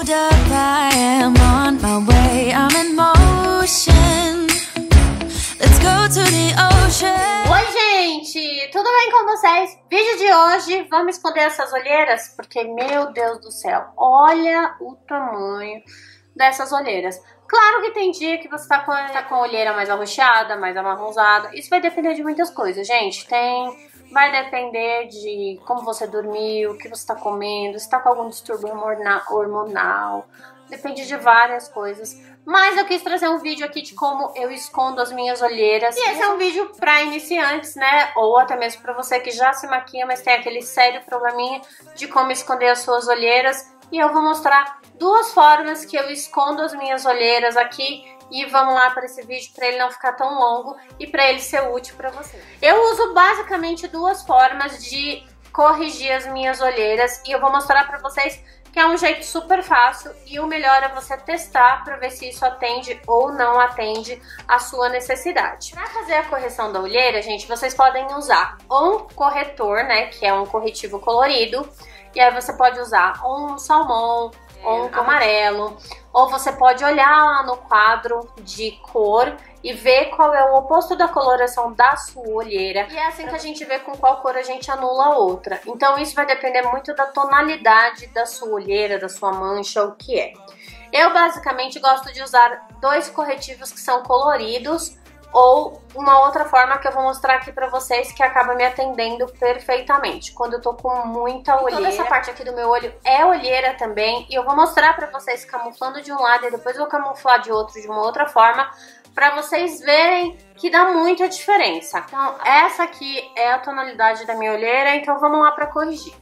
Hold up, I am on my way, I'm in motion. Let's go to the ocean. Oi, gente! Tudo bem com vocês? Vídeo de hoje, vamos esconder essas olheiras, porque, meu Deus do céu, olha o tamanho dessas olheiras. Claro que tem dia que você tá com a olheira mais arroxeada, mais amarronzada. Isso vai depender de muitas coisas, gente. Vai depender de como você dormiu, o que você tá comendo, se tá com algum distúrbio hormonal. Depende de várias coisas. Mas eu quis trazer um vídeo aqui de como eu escondo as minhas olheiras. E esse é um vídeo pra iniciantes, né? Ou até mesmo pra você que já se maquia, mas tem aquele sério probleminha de como esconder as suas olheiras. E eu vou mostrar duas formas que eu escondo as minhas olheiras aqui. E vamos lá para esse vídeo para ele não ficar tão longo e para ele ser útil para você. Eu uso basicamente duas formas de corrigir as minhas olheiras. E eu vou mostrar para vocês que é um jeito super fácil. E o melhor é você testar para ver se isso atende ou não atende a sua necessidade. Para fazer a correção da olheira, gente, vocês podem usar um corretor, né? Que é um corretivo colorido. E aí você pode usar um salmão ou um amarelo, ou você pode olhar lá no quadro de cor e ver qual é o oposto da coloração da sua olheira. E é assim que a gente vê com qual cor a gente anula a outra. Então isso vai depender muito da tonalidade da sua olheira, da sua mancha, o que é. Eu basicamente gosto de usar dois corretivos que são coloridos, ou uma outra forma que eu vou mostrar aqui pra vocês que acaba me atendendo perfeitamente. Quando eu tô com muita olheira. Toda essa parte aqui do meu olho é olheira também. E eu vou mostrar pra vocês camuflando de um lado e depois eu vou camuflar de outro de uma outra forma. Pra vocês verem que dá muita diferença. Então essa aqui é a tonalidade da minha olheira. Então vamos lá pra corrigir.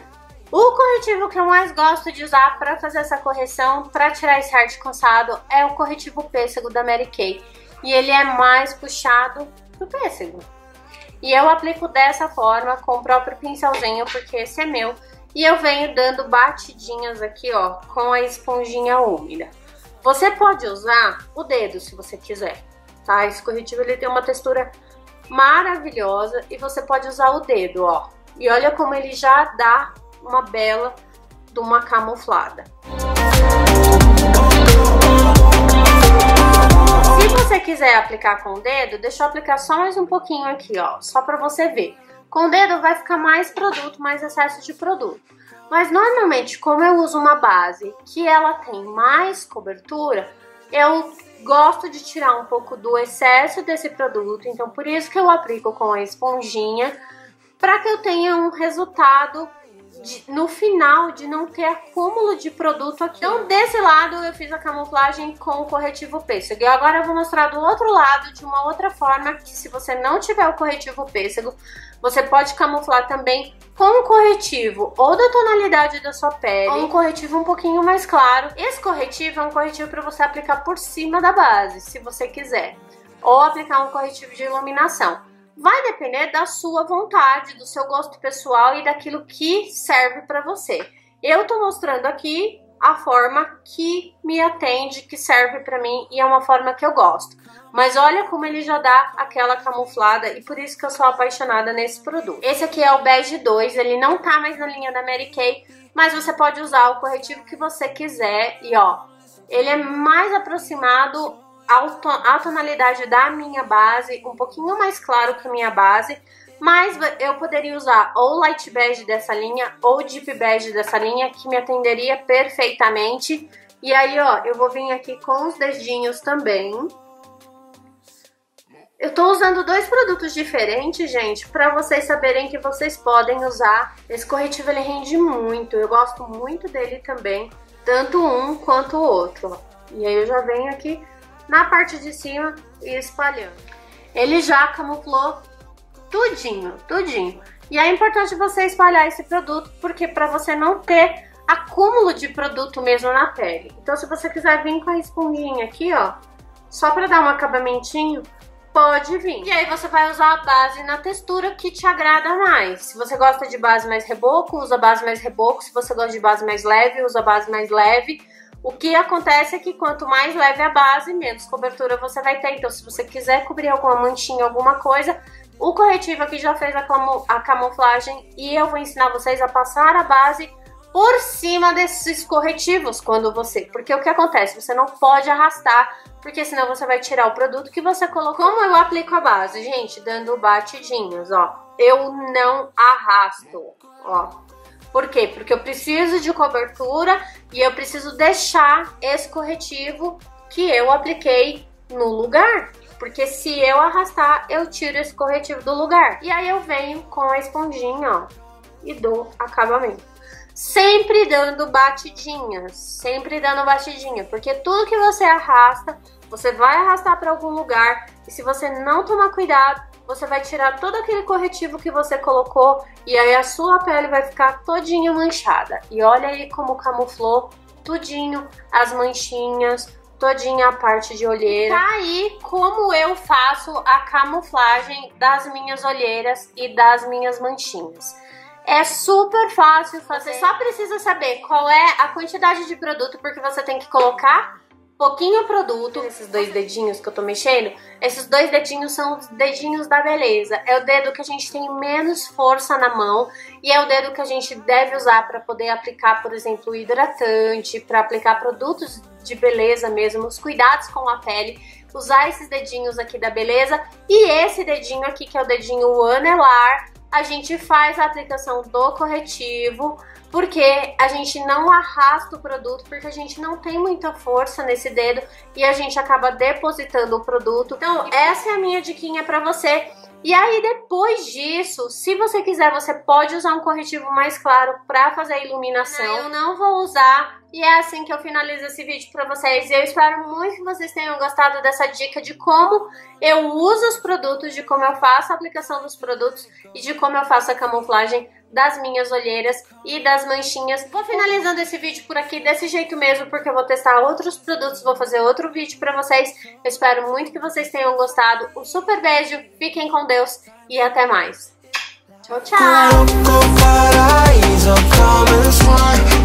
O corretivo que eu mais gosto de usar pra fazer essa correção, pra tirar esse ar de cansado, é o corretivo pêssego da Mary Kay. E ele é mais puxado pro pêssego. E eu aplico dessa forma, com o próprio pincelzinho, porque esse é meu. E eu venho dando batidinhas aqui, ó, com a esponjinha úmida. Você pode usar o dedo, se você quiser, tá? Esse corretivo, ele tem uma textura maravilhosa e você pode usar o dedo, ó. E olha como ele já dá uma bela de uma camuflada. Se você quiser aplicar com o dedo, deixa eu aplicar só mais um pouquinho aqui, ó, só pra você ver. Com o dedo vai ficar mais produto, mais excesso de produto. Mas normalmente, como eu uso uma base que ela tem mais cobertura, eu gosto de tirar um pouco do excesso desse produto. Então, por isso que eu aplico com a esponjinha, pra que eu tenha um resultado no final de não ter acúmulo de produto aqui. Então desse lado eu fiz a camuflagem com o corretivo pêssego. E agora eu vou mostrar do outro lado de uma outra forma, que se você não tiver o corretivo pêssego, você pode camuflar também com um corretivo ou da tonalidade da sua pele, ou um corretivo um pouquinho mais claro. Esse corretivo é um corretivo para você aplicar por cima da base, se você quiser, ou aplicar um corretivo de iluminação. Vai depender da sua vontade, do seu gosto pessoal e daquilo que serve para você. Eu tô mostrando aqui a forma que me atende, que serve para mim e é uma forma que eu gosto. Mas olha como ele já dá aquela camuflada e por isso que eu sou apaixonada nesse produto. Esse aqui é o Bege 2, ele não tá mais na linha da Mary Kay, mas você pode usar o corretivo que você quiser e ó, ele é mais aproximado a tonalidade da minha base, um pouquinho mais claro que a minha base, mas eu poderia usar ou light bege dessa linha ou deep bege dessa linha, que me atenderia perfeitamente. E aí, ó, eu vou vir aqui com os dedinhos também. Eu tô usando dois produtos diferentes, gente, pra vocês saberem que vocês podem usar. Esse corretivo, ele rende muito, eu gosto muito dele também, tanto um quanto o outro. E aí eu já venho aqui na parte de cima e espalhando. Ele já camuflou tudinho, tudinho. E é importante você espalhar esse produto, porque para você não ter acúmulo de produto mesmo na pele. Então se você quiser vir com a esponjinha aqui, ó, só para dar um acabamentinho, pode vir. E aí você vai usar a base na textura que te agrada mais. Se você gosta de base mais reboco, usa base mais reboco. Se você gosta de base mais leve, usa base mais leve. O que acontece é que quanto mais leve a base, menos cobertura você vai ter. Então se você quiser cobrir alguma manchinha, alguma coisa, o corretivo aqui já fez a camuflagem e eu vou ensinar vocês a passar a base por cima desses corretivos porque o que acontece? Você não pode arrastar, porque senão você vai tirar o produto que você colocou. Como eu aplico a base, gente? Dando batidinhas, ó. Eu não arrasto, ó. Por quê? Porque eu preciso de cobertura e eu preciso deixar esse corretivo que eu apliquei no lugar. Porque se eu arrastar, eu tiro esse corretivo do lugar. E aí eu venho com a esponjinha, ó, e dou acabamento. Sempre dando batidinhas, porque tudo que você arrasta, você vai arrastar para algum lugar. E se você não tomar cuidado, você vai tirar todo aquele corretivo que você colocou e aí a sua pele vai ficar todinha manchada. E olha aí como camuflou tudinho as manchinhas, todinha a parte de olheira. Tá aí como eu faço a camuflagem das minhas olheiras e das minhas manchinhas. É super fácil fazer, você só precisa saber qual é a quantidade de produto, porque você tem que colocar pouquinho produto. Esses dois dedinhos que eu tô mexendo, esses dois dedinhos são os dedinhos da beleza. É o dedo que a gente tem menos força na mão e é o dedo que a gente deve usar para poder aplicar, por exemplo, hidratante, para aplicar produtos de beleza mesmo, os cuidados com a pele. Usar esses dedinhos aqui da beleza e esse dedinho aqui, que é o dedinho anelar, a gente faz a aplicação do corretivo, porque a gente não arrasta o produto, porque a gente não tem muita força nesse dedo e a gente acaba depositando o produto. Então essa é a minha diquinha pra você. E aí depois disso, se você quiser, você pode usar um corretivo mais claro pra fazer a iluminação. Eu não vou usar. E é assim que eu finalizo esse vídeo pra vocês. Eu espero muito que vocês tenham gostado dessa dica de como eu uso os produtos, de como eu faço a aplicação dos produtos e de como eu faço a camuflagem das minhas olheiras e das manchinhas. Vou finalizando esse vídeo por aqui desse jeito mesmo, porque eu vou testar outros produtos, vou fazer outro vídeo pra vocês. Eu espero muito que vocês tenham gostado. Um super beijo, fiquem com Deus e até mais. Tchau, tchau!